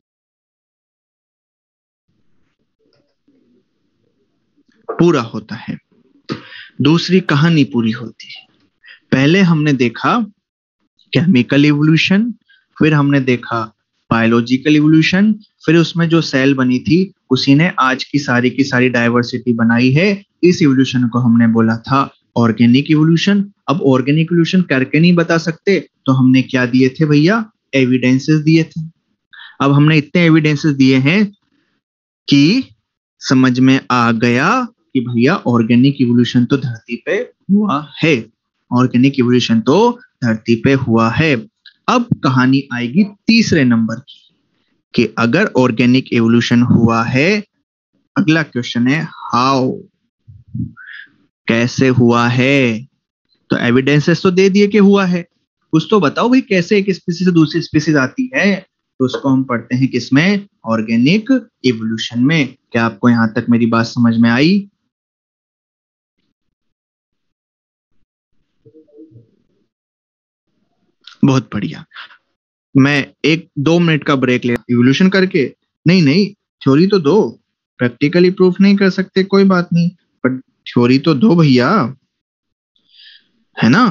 पूरा होता है, दूसरी कहानी पूरी होती है। पहले हमने देखा केमिकल इवोल्यूशन, फिर हमने देखा बायोलॉजिकल इवोल्यूशन, फिर उसमें जो सेल बनी थी उसी ने आज की सारी की सारी डाइवर्सिटी बनाई है। इस इवोल्यूशन को हमने बोला था ऑर्गेनिक इवोल्यूशन। अब ऑर्गेनिक इवोल्यूशन करके नहीं बता सकते, तो हमने क्या दिए थे भैया, एविडेंसेस दिए थे। अब हमने इतने एविडेंसेस दिए हैं कि समझ में आ गया कि भैया ऑर्गेनिक इवोल्यूशन तो धरती पे हुआ है, ऑर्गेनिक इवोल्यूशन तो धरती पे हुआ है। अब कहानी आएगी तीसरे नंबर की, कि अगर ऑर्गेनिक एवोल्यूशन हुआ है, अगला क्वेश्चन है हाउ, कैसे हुआ है। तो एविडेंसेस तो दे दिए कि हुआ है, कुछ तो बताओ भाई, कैसे एक स्पीसीज से दूसरी स्पीसीज आती है। तो उसको हम पढ़ते हैं किसमें, ऑर्गेनिक इवोल्यूशन में। क्या आपको यहां तक मेरी बात समझ में आई? बहुत बढ़िया। मैं एक दो मिनट का ब्रेक ले, इवोल्यूशन करके, नहीं नहीं, थ्योरी तो दो, प्रैक्टिकली प्रूफ नहीं कर सकते कोई बात नहीं, पर थ्योरी तो दो भैया, है ना।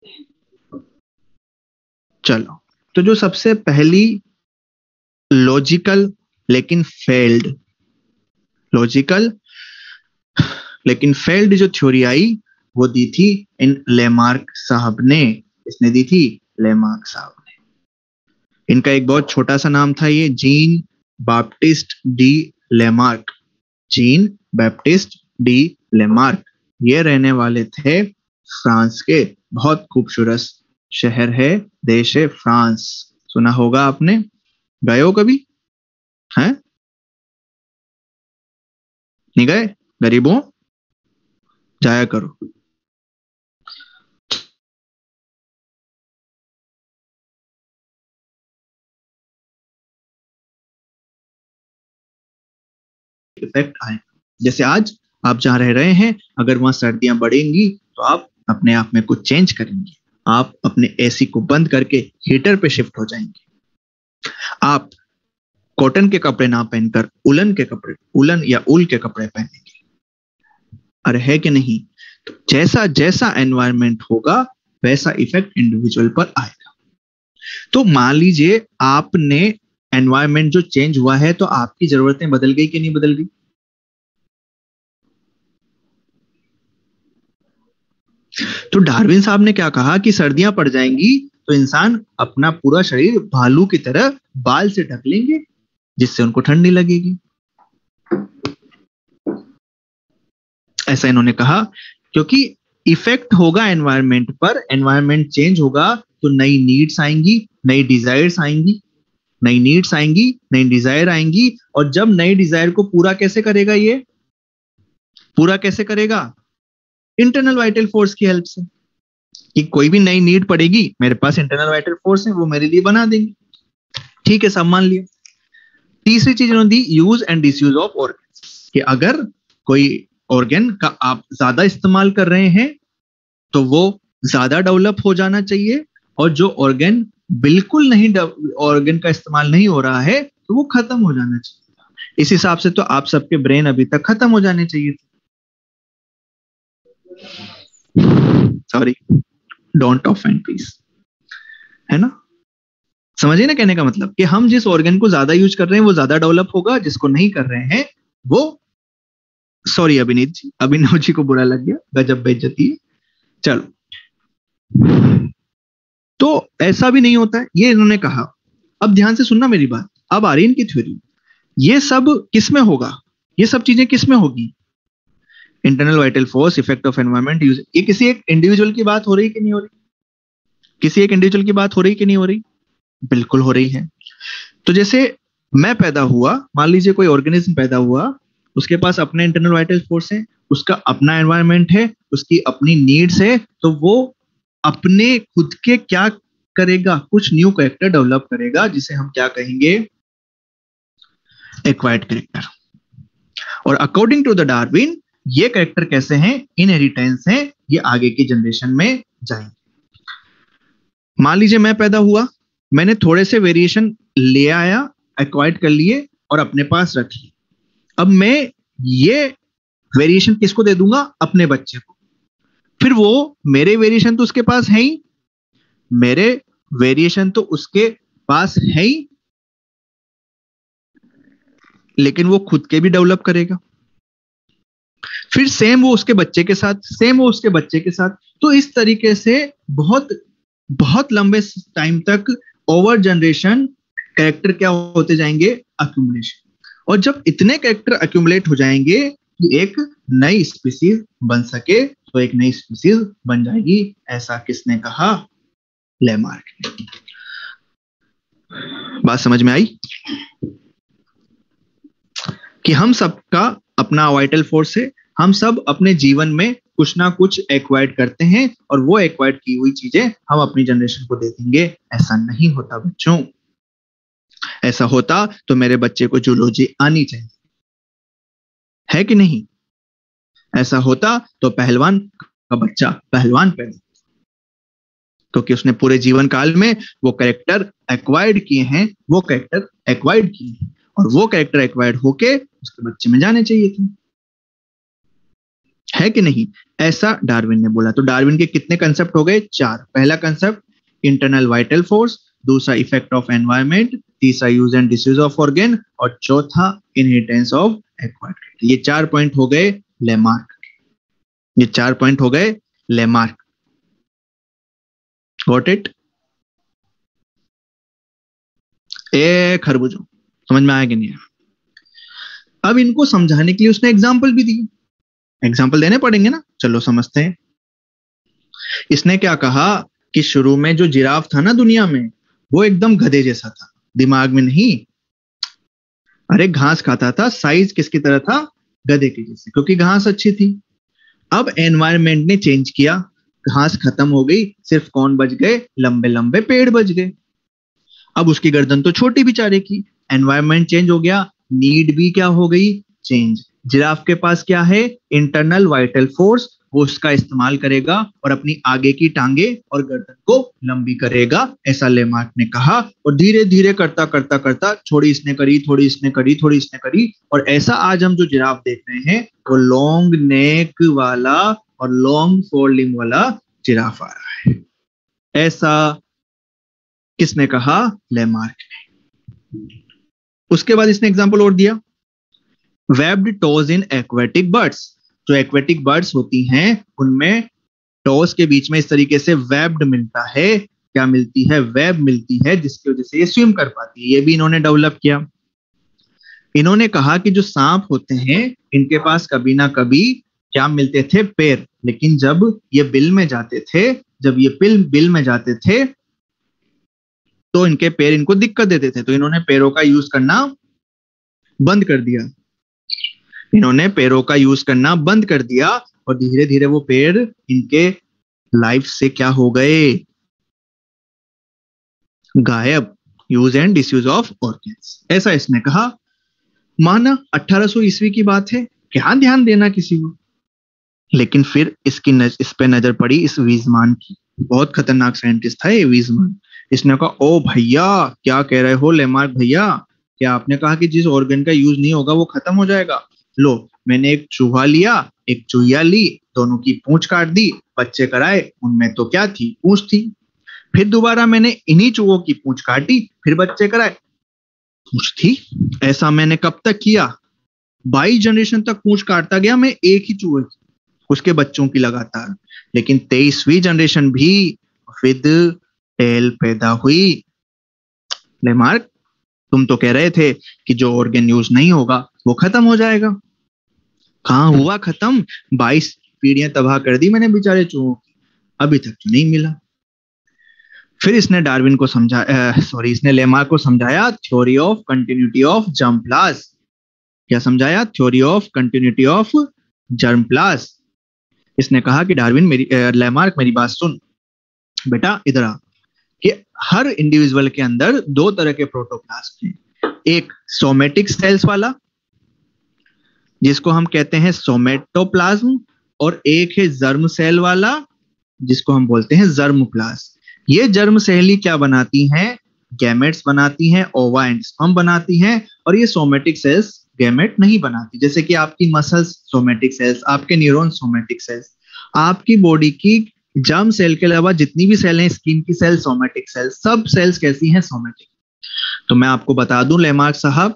चलो, तो जो सबसे पहली लॉजिकल लेकिन फेल्ड, लॉजिकल लेकिन फेल्ड जो थ्योरी आई, वो दी थी इन लेमार्क साहब ने। इसने दी थी लेमार्क साहब ने। इनका एक बहुत छोटा सा नाम था, ये Jean Baptiste de Lamarck, Jean Baptiste de Lamarck. ये रहने वाले थे फ्रांस के, बहुत खूबसूरत शहर है, देश है फ्रांस, सुना होगा आपने, गए हो कभी, हैं? नहीं गए? गरीबों, जाया करो। इफेक्ट आए, जैसे आज आप जहां रह रहे हैं, अगर वहां सर्दियां बढ़ेंगी तो आप अपने आप में कुछ चेंज करेंगे, आप अपने एसी को बंद करके हीटर पे शिफ्ट हो जाएंगे, आप कॉटन के कपड़े ना पहनकर उलन के कपड़े, उलन या उल के कपड़े पहनेंगे। अरे है कि नहीं? तो जैसा जैसा एनवायरमेंट होगा वैसा इफेक्ट इंडिविजुअल पर आएगा। तो मान लीजिए आपने, एनवायरमेंट जो चेंज हुआ है, तो आपकी जरूरतें बदल गई कि नहीं बदल गई? तो डार्विन साहब ने क्या कहा कि सर्दियां पड़ जाएंगी तो इंसान अपना पूरा शरीर भालू की तरह बाल से ढक लेंगे, जिससे उनको ठंड नहीं लगेगी। ऐसा इन्होंने कहा, क्योंकि इफेक्ट होगा एनवायरमेंट पर, एनवायरमेंट चेंज होगा तो नई नीड्स आएंगी, नई डिजायर्स आएंगी, नई नीड्स आएंगी, नई डिजायर आएंगी। और जब नई डिजायर को पूरा कैसे करेगा, ये पूरा कैसे करेगा? इंटरनल वाइटल फोर्स की हेल्प से। कि कोई भी नई नीड पड़ेगी, मेरे पास इंटरनल वाइटल फोर्स है, वो मेरे लिए बना देंगे। ठीक है, सब मान लिया। तीसरी चीज इन्होंने दी, use and disuse of organ, कि अगर कोई ऑर्गन का आप ज्यादा इस्तेमाल कर रहे हैं तो वो ज्यादा डेवलप हो जाना चाहिए, और जो ऑर्गन बिल्कुल नहीं, ऑर्गन का इस्तेमाल नहीं हो रहा है तो वो खत्म हो जाना चाहिए। इस हिसाब से तो आप सबके ब्रेन अभी तक खत्म हो जाने चाहिए थे। सॉरी, डोंट ऑफेंड प्लीज, है ना? समझिए ना कहने का मतलब, कि हम जिस ऑर्गन को ज्यादा यूज कर रहे हैं वो ज्यादा डेवलप होगा, जिसको नहीं कर रहे हैं वो, सॉरी अभिनीत जी, अभिनव जी को बुरा लग गया, गजब बेइज्जती है। चलो, तो ऐसा भी नहीं होता है, ये इन्होंने कहा। अब ध्यान से सुनना मेरी बात, अब आ रही इनकी थ्योरी। ये सब किस में होगा, ये सब चीजें किस में होगी? Internal vital force, effect of environment, use, ये किसी एक इंडिविजुअल की बात हो रही कि नहीं हो रही? किसी एक इंडिविजुअल की बात हो रही कि नहीं हो रही? बिल्कुल हो रही है। तो जैसे मैं पैदा हुआ, मान लीजिए कोई ऑर्गेनिज्म पैदा हुआ, उसके पास अपने इंटरनल वाइटल फोर्स है, उसका अपना एनवायरनमेंट है, उसकी अपनी नीड्स है, तो वो अपने खुद के क्या करेगा, कुछ न्यू कैरेक्टर डेवलप करेगा, जिसे हम क्या कहेंगे? Acquired character. और अकॉर्डिंग टू द डार्विन, ये कैरेक्टर कैसे हैं? इनहेरिटेंस हैं, ये आगे की जनरेशन में जाएंगे। मान लीजिए मैं पैदा हुआ, मैंने थोड़े से वेरिएशन ले आया, एक्वायर्ड कर लिए और अपने पास रख लिए। अब मैं ये वेरिएशन किसको दे दूंगा? अपने बच्चे को। फिर वो, मेरे वेरिएशन तो उसके पास है ही, मेरे वेरिएशन तो उसके पास है ही, लेकिन वो खुद के भी डेवलप करेगा। फिर सेम वो उसके बच्चे के साथ, सेम वो उसके बच्चे के साथ। तो इस तरीके से बहुत बहुत लंबे टाइम तक ओवर जनरेशन कैरेक्टर क्या होते जाएंगे? अक्यूमुलेशन। और जब इतने कैरेक्टर अक्यूमुलेट हो जाएंगे कि एक नई स्पीसीज बन सके, तो एक नई स्पीसीज बन जाएगी। ऐसा किसने कहा? लेमार्क ने। बात समझ में आई कि हम सबका अपना वाइटल फोर्स है, हम सब अपने जीवन में कुछ ना कुछ एक्वायर्ड करते हैं, और वो एक्वायर्ड की हुई चीजें हम अपनी जनरेशन को दे देंगे। ऐसा नहीं होता बच्चों। ऐसा होता तो मेरे बच्चे को जूलॉजी आनी चाहिए, है कि नहीं? ऐसा होता तो पहलवान का बच्चा पहलवान पैदा, क्योंकि उसने पूरे जीवन काल में वो कैरेक्टर एक्वायर्ड किए हैं, वो कैरेक्टर एक्वायर्ड किए हैं, और वो कैरेक्टर एक्वायर्ड होके उसके बच्चे में जाने चाहिए थे, है कि नहीं? ऐसा डार्विन ने बोला। तो डार्विन के कितने कंसेप्ट हो गए? चार। पहला कंसेप्ट इंटरनल वाइटल फोर्स, दूसरा इफेक्ट ऑफ एनवायरनमेंट, तीसरा use and disuse of organ, और चौथा इनहेरिटेंस ऑफ एक्वायर्ड। ये चार पॉइंट हो गए लेमार्क। ये चार पॉइंट हो गए लेमार्क। Got it? ए खरबूजों, समझ में आया कि नहीं? अब इनको समझाने के लिए उसने एग्जाम्पल भी दिए। एग्जाम्पल देने पड़ेंगे ना, चलो समझते हैं। इसने क्या कहा कि शुरू में जो जिराफ था ना दुनिया में, वो एकदम गधे जैसा था, दिमाग में नहीं। अरे घास खाता था, साइज किसकी तरह था? गधे के जैसे, क्योंकि घास अच्छी थी। अब एनवायरनमेंट ने चेंज किया, घास खत्म हो गई, सिर्फ कौन बच गए? लंबे लंबे पेड़ बच गए। अब उसकी गर्दन तो छोटी बेचारे की। एनवायरनमेंट चेंज हो गया, नीड भी क्या हो गई? चेंज। जिराफ के पास क्या है? इंटरनल वाइटल फोर्स, वो उसका इस्तेमाल करेगा और अपनी आगे की टांगे और गर्दन को लंबी करेगा, ऐसा लेमार्क ने कहा। और धीरे धीरे करता करता करता थोड़ी इसने करी, थोड़ी इसने करी, थोड़ी इसने करी, और ऐसा आज हम जो जिराफ देख रहे हैं वो लॉन्ग नेक वाला और लॉन्ग फोल्डिंग वाला जिराफ आ रहा है। ऐसा किसने कहा? लेमार्क ने। उसके बाद इसने एग्जांपल और दिया, webbed toes in aquatic birds. जो एक्वेटिक बर्ड्स होती हैं उनमें टोज के बीच में इस तरीके से वेब्ड मिलता है। क्या मिलती है? वेब मिलती है, जिसकी वजह से ये स्विम कर पाती है। ये भी इन्होंने डेवलप किया। इन्होंने कहा कि जो सांप होते हैं इनके पास कभी ना कभी क्या मिलते थे? पैर। लेकिन जब ये बिल में जाते थे, जब ये बिल बिल में जाते थे तो इनके पैर इनको दिक्कत देते थे, तो इन्होंने पैरों का यूज करना बंद कर दिया। इन्होंने पैरों का यूज करना बंद कर दिया और धीरे धीरे वो पैर इनके लाइफ से क्या हो गए, गायब। Use and disuse of organs, ऐसा इसने कहा। माना अठारह सौ ईस्वी की बात है, क्या ध्यान देना किसी को। लेकिन फिर इसकी नज, इस पे नजर पड़ी इस वीजमान की। बहुत खतरनाक साइंटिस्ट था ये वीजमान। इसने कहा, ओ भैया क्या कह रहे हो लेमार्क भैया, क्या आपने कहा कि जिस ऑर्गन का यूज नहीं होगा वो खत्म हो जाएगा। लो, मैंने एक चूहा लिया, एक चुहिया ली, दोनों की पूंछ काट दी, बच्चे कराए, उनमें तो क्या थी, पूंछ थी। फिर दोबारा मैंने इन्हीं चूहों की पूंछ काटी, फिर बच्चे कराए, पूंछ थी। ऐसा मैंने कब तक किया, बाईस जनरेशन तक पूंछ काटता गया मैं एक ही चूहे की, उसके बच्चों की लगातार। लेकिन तेईसवीं जनरेशन भी विद टेल पैदा हुई। लेमार्क, तुम तो कह रहे थे कि जो ऑर्गन यूज नहीं होगा वो खत्म हो जाएगा। कहां हुआ खत्म, बाईस पीढ़ियां तबाह कर दी मैंने बेचारे चूहों की, अभी तक तो नहीं मिला। फिर इसने डार्विन को समझा सॉरी इसने लेमार्क को समझाया theory of continuity of germplasm. क्या समझाया, theory of continuity of germplasm. इसने कहा कि डार्विन मेरी लेमार्क मेरी बात सुन बेटा, इधर आ, कि हर इंडिविजुअल के अंदर दो तरह के प्रोटोप्लाज्म हैं। एक सोमेटिक सेल्स वाला जिसको हम कहते हैं सोमेटोप्लाज्म, और एक है जर्म सेल वाला जिसको हम बोलते हैं जर्मोप्लाज्म। ये जर्म सेल क्या बनाती हैं, गैमेट्स बनाती हैं, ओवा एंड स्पर्म बनाती हैं। और ये सोमेटिक सेल्स गैमेट नहीं बनाती। जैसे कि आपकी मसल्स सोमेटिक सेल्स, आपके न्यूरॉन सोमेटिक सेल्स, आपकी बॉडी की जर्म सेल के अलावा जितनी भी सेल हैं, स्किन की सेल सोमेटिक सेल्स, सब सेल्स कैसी हैं, सोमेटिक। तो मैं आपको बता दूं लेमार्क साहब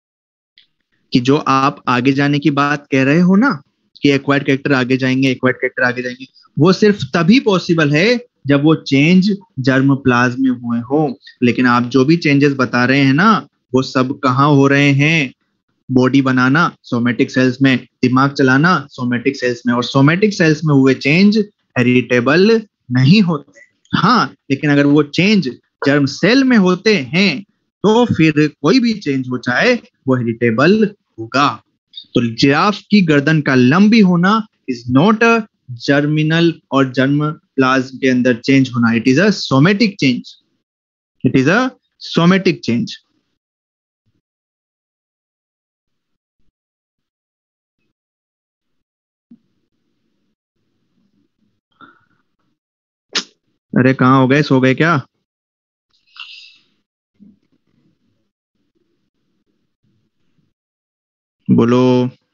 कि जो आप आगे जाने की बात कह रहे हो ना, कि एक्वायर्ड कैरेक्टर आगे जाएंगे, एक्वायर्ड कैरेक्टर आगे जाएंगे, वो सिर्फ तभी पॉसिबल है जब वो चेंज जर्म प्लाज्म में हुए हो। लेकिन आप जो भी चेंजेस बता रहे हैं ना, वो सब कहाँ हो रहे हैं, बॉडी बनाना सोमेटिक सेल्स में, दिमाग चलाना सोमेटिक सेल्स में, और सोमेटिक सेल्स में हुए चेंज हेरिटेबल नहीं होते। हाँ, लेकिन अगर वो चेंज जर्म सेल में होते हैं तो फिर कोई भी चेंज हो जाए वो हेरिटेबल होगा। तो जिराफ की गर्दन का लंबी होना इज नॉट अ जर्मिनल और जर्म प्लाज्म के अंदर चेंज होना, it is a somatic change, it is a somatic change. अरे कहाँ हो गए, सो गए क्या? बोलो।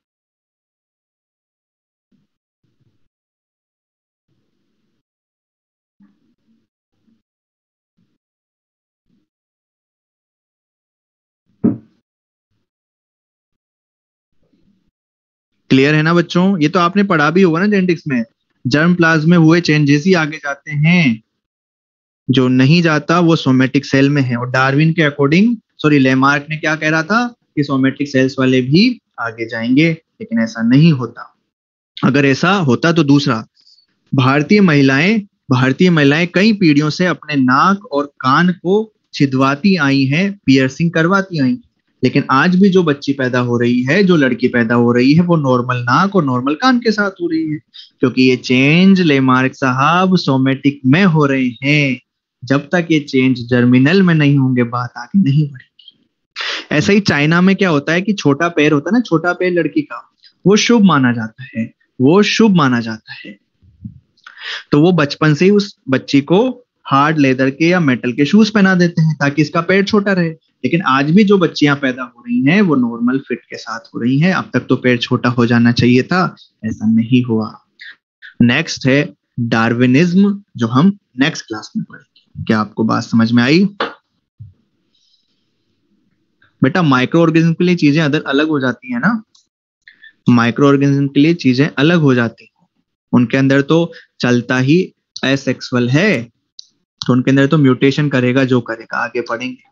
क्लियर है ना बच्चों? ये तो आपने पढ़ा भी होगा ना जेनेटिक्स में, जर्म प्लाज्म में हुए चेंजेस ही आगे जाते हैं, जो नहीं जाता वो सोमेटिक सेल में है। और डार्विन के अकॉर्डिंग, सॉरी लेमार्क ने क्या कह रहा था कि सोमेटिक सेल्स वाले भी आगे जाएंगे, लेकिन ऐसा नहीं होता। अगर ऐसा होता तो दूसरा, भारतीय महिलाएं भारतीय महिलाएं कई पीढ़ियों से अपने नाक और कान को छिदवाती आई हैं, पियर्सिंग करवाती आई हैं। लेकिन आज भी जो बच्ची पैदा हो रही है, जो लड़की पैदा हो रही है, वो नॉर्मल नाक और नॉर्मल कान के साथ हो रही है, क्योंकि ये चेंज लेमार्क साहब सोमेटिक में हो रहे हैं। जब तक ये चेंज जर्मिनल में नहीं होंगे बात आगे नहीं बढ़ेगी। ऐसा ही चाइना में क्या होता है कि छोटा पैर होता है ना, छोटा पैर लड़की का, वो शुभ माना जाता है, वो शुभ माना जाता है। तो वो बचपन से ही उस बच्ची को हार्ड लेदर के या मेटल के शूज पहना देते हैं ताकि इसका पैर छोटा रहे। लेकिन आज भी जो बच्चियां पैदा हो रही हैं वो नॉर्मल फिट के साथ हो रही हैं। अब तक तो पैर छोटा हो जाना चाहिए था, ऐसा नहीं हुआ। नेक्स्ट है डार्विनिज्म, जो हम नेक्स्ट क्लास में पढ़ेंगे। क्या आपको बात समझ में आई? बेटा माइक्रो ऑर्गेनिज्म के लिए चीजें अदर अलग हो जाती है ना, माइक्रो ऑर्गेनिज्म के लिए चीजें अलग हो जाती हैं। उनके अंदर तो चलता ही एसेक्सुअल है, तो उनके अंदर तो म्यूटेशन करेगा जो करेगा, आगे पढ़ेंगे।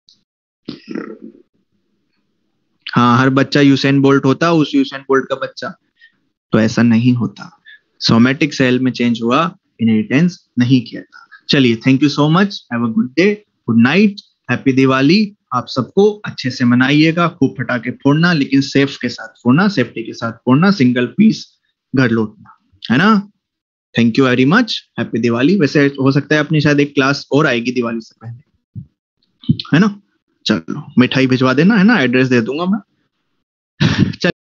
हाँ, हर बच्चा यूसेन बोल्ट होता, उस यूसेन बोल्ट का बच्चा, तो ऐसा नहीं होता। सोमेटिक सेल में चेंज हुआ, इनहेरिटेंस नहीं किया था। चलिए, thank you so much, have a good day, good night, happy Diwali. आप सबको अच्छे से मनाइएगा, खूब पटाखे फोड़ना, लेकिन सेफ के साथ फोड़ना, सेफ्टी के साथ फोड़ना, सिंगल पीस घर लौटना, है ना। Thank you very much, happy Diwali. वैसे हो सकता है अपनी शायद एक क्लास और आएगी दिवाली से पहले, है ना? चलो मिठाई भिजवा देना, है ना? एड्रेस दे दूंगा मैं। चल